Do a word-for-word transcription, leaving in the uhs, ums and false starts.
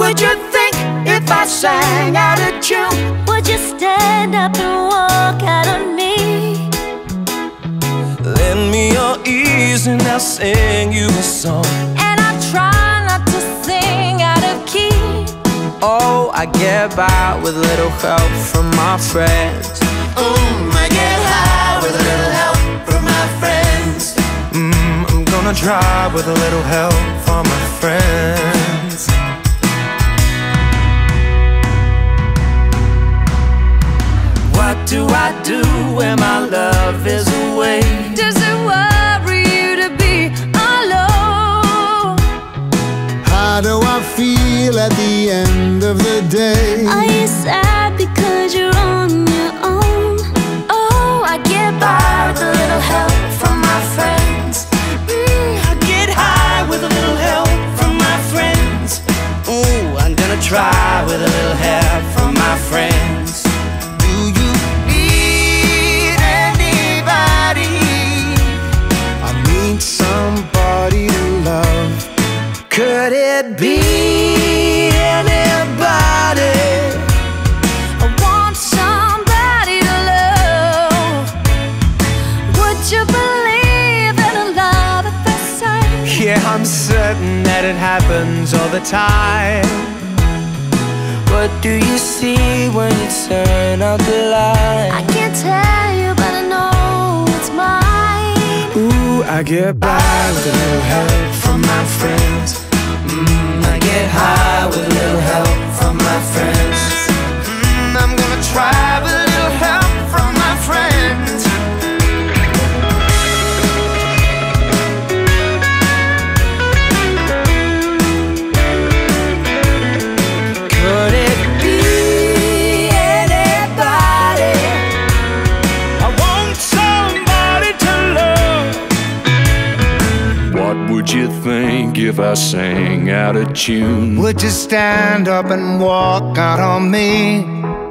would you think if I sang out of tune? Would you stand up and walk out on me? Lend me your ears and I'll sing you a song. And I try not to sing out of key. Oh, I get by with a little help from my friends. Mm, I get high with a little help from my friends. Mm, I'm gonna try with a little help from my friends. What do I do when my love is away? Does it worry you to be alone? How do I feel at the end of the day? Are you sad because you're on your own? Oh, I get by with a little help from my friends. Mm, I get high with a little help from my friends. Ooh, I'm gonna try with a little help from my friends. Do you need anybody? I need somebody to love. Could it be anybody? I want somebody to love. Would you believe in a love at first sight? Yeah, I'm certain that it happens all the time. What do you see when you turn out the light? I can't tell you, but I know it's mine. Ooh, I get by with a little help from my friends. Mm, I get high with a little help from my friends. Mm, I'm gonna try with a little help from my friends. Could it be anybody? I want somebody to love. What would you think if I sang out of tune? Would you stand up and walk out on me?